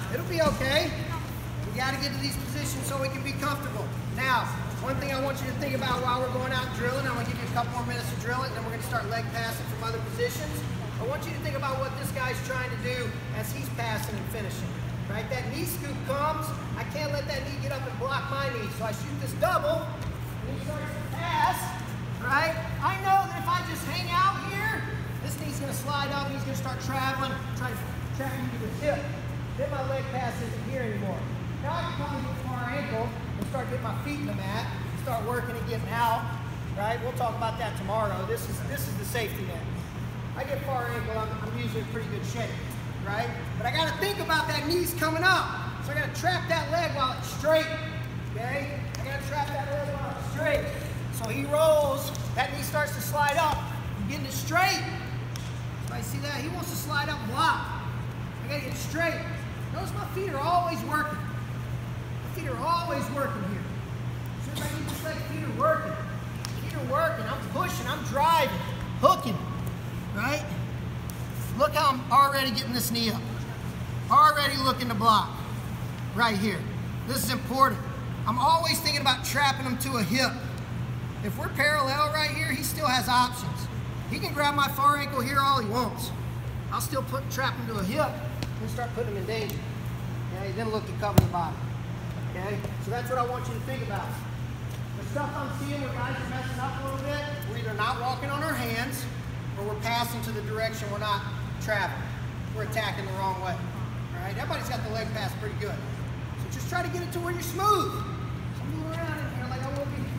It'll be okay. We got to get to these positions so we can be comfortable. Now, one thing I want you to think about while we're going out and drilling, I'm going to give you a couple more minutes to drill it, and then we're going to start leg passing from other positions. I want you to think about what this guy's trying to do as he's passing and finishing. Right? That knee scoop comes. I can't let that knee get up and block my knee. So I shoot this double, and he starts to pass. Right? I know that if I just hang out here, this knee's going to slide up and he's going to start traveling, try to trap me to the hip. Then my leg pass isn't here anymore. Now I can probably get far ankle and start getting my feet in the mat, start working and getting out. Right? We'll talk about that tomorrow. This is the safety net. I get far ankle, I'm usually in pretty good shape. Right? But I got to think about that knees coming up. So I got to trap that leg while it's straight. Okay? I got to trap that leg while it's straight. So he rolls, that knee starts to slide up. I'm getting it straight. So I see that. He wants to slide up and block. I got to get it straight. Notice my feet are always working. My feet are always working here. As soon as I get this leg, feet are working. Feet are working. I'm pushing. I'm driving. Hooking. Right? Look how I'm already getting this knee up. Already looking to block. Right here. This is important. I'm always thinking about trapping him to a hip. If we're parallel right here, he still has options. He can grab my far ankle here all he wants. I'll still trap him to a hip and start putting him in danger. Okay? Then look to cover the body. Okay? So that's what I want you to think about. The stuff I'm seeing where guys are messing up a little bit, we're either not walking on our hands or we're passing to the direction we're not traveling. We're attacking the wrong way. All right? Everybody's got the leg pass pretty good. So just try to get it to where you're smooth. So move around in here like I will be.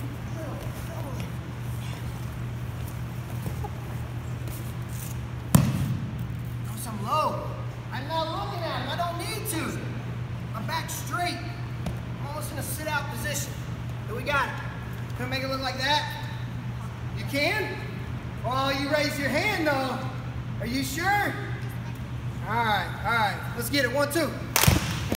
Notice I'm low. I'm not looking at him. I don't need to. I'm back straight. I'm almost in a sit-out position. Here we got it. Can I make it look like that? You can? Oh, you raise your hand though. Are you sure? All right, let's get it. 1, 2.